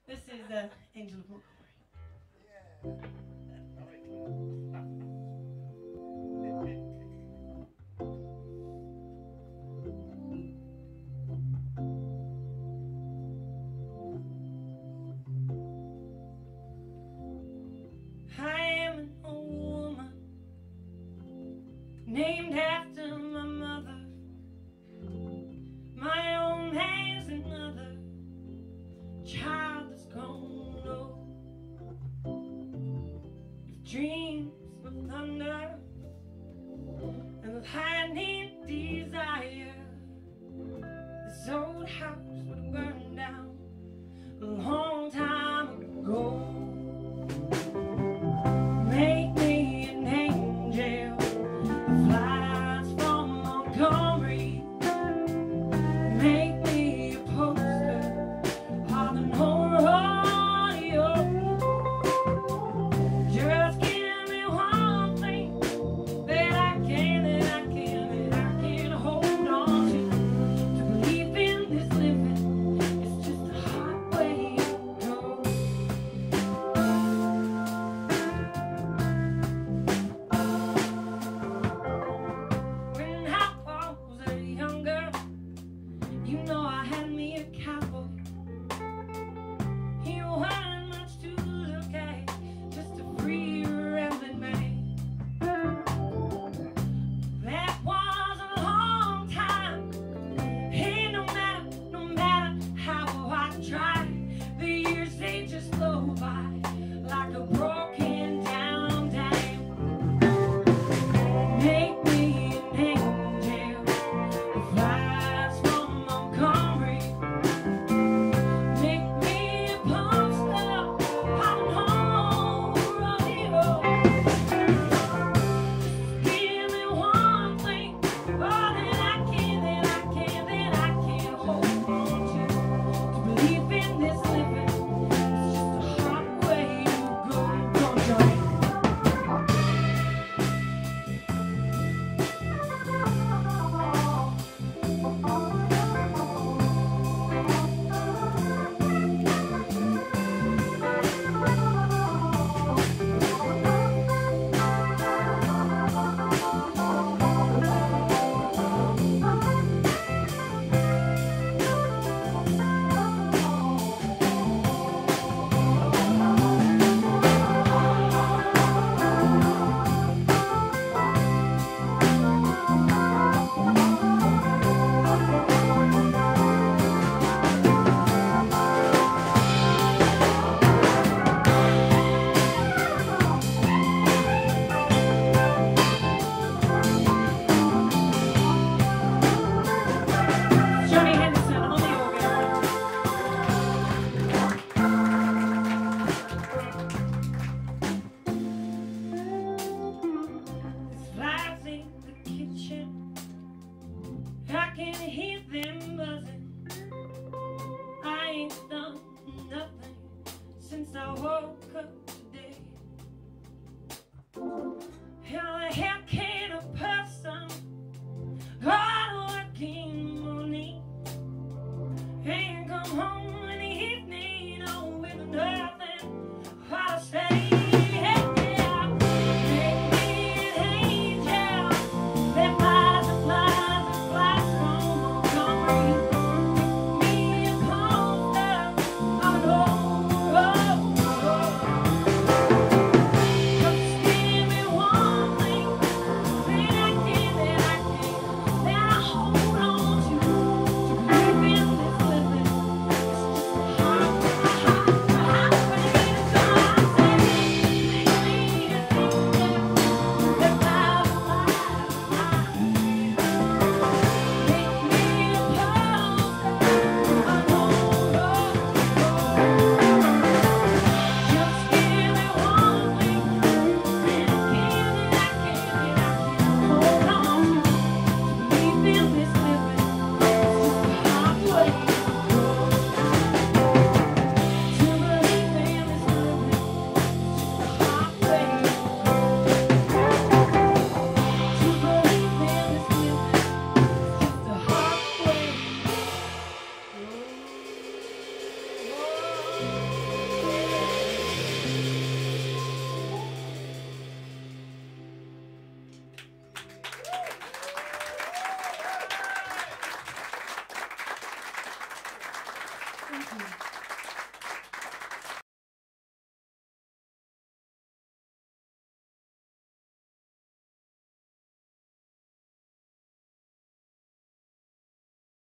This is Angel of Montgomery. I am an old woman named after my mother. My own has another child that's grown old. With dreams of thunder and lightning desire, this old house would burn down a long time ago. Make me an angel that flies from Montgomery. Make me a poster of an old rodeo. Just give Thank you.